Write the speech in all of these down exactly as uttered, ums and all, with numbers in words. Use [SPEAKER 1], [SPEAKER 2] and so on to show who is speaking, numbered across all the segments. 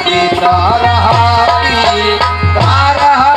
[SPEAKER 1] पीता रहा पीता रहा।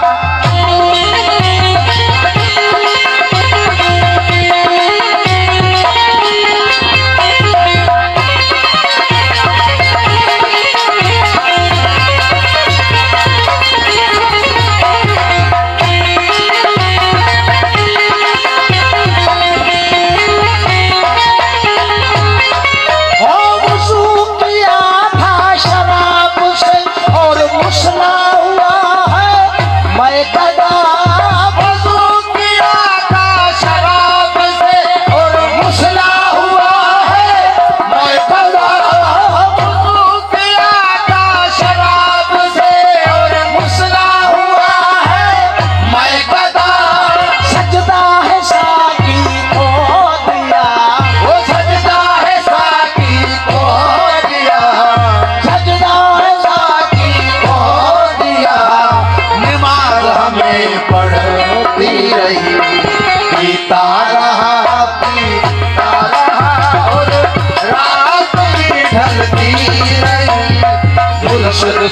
[SPEAKER 1] पीता रहा पीता रहा और रात भी ढलती रही, गुलशन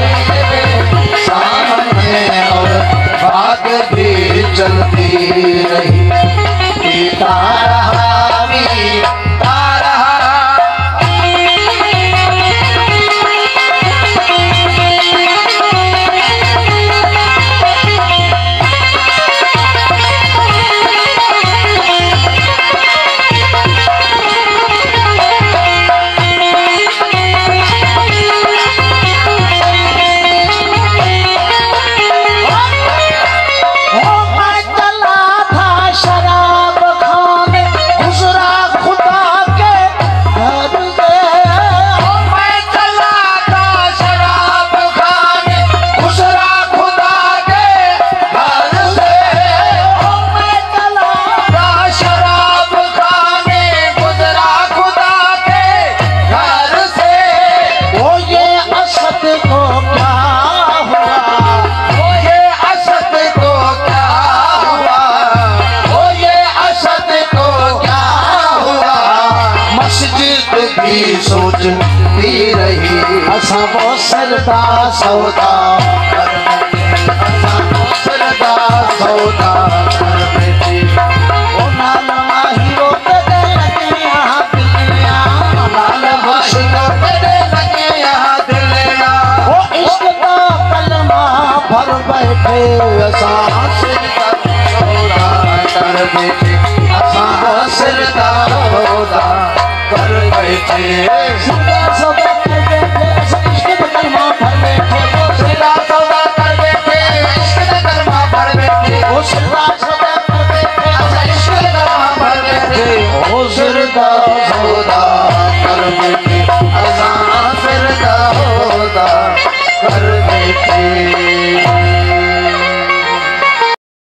[SPEAKER 1] सामने और बात भी चलती रही। पीता रहा पीता रहा। सोचती रही असा वो सरदा सौदा सरदा सौदा कर बेटी ओ नाल माही वो कदे लगे यहाँ दिलिया, नाल माही वो कदे लगे यहाँ दिलिया। वो इश्क का कलमा भर बैठे असा सरदा सौदा कर बेटी, असा वो सरदा सौदा कर बैठे। सदा सौदा कर बैठे इश्क का कलमा भर बैठे, सदा सौदा कर बैठे इश्क का कलमा भर बैठे, ओ सदा सौदा कर बैठे इश्क का कलमा भर बैठे, ओ सदा सौदा कर बैठे अज़ां सदा सौदा कर बैठे।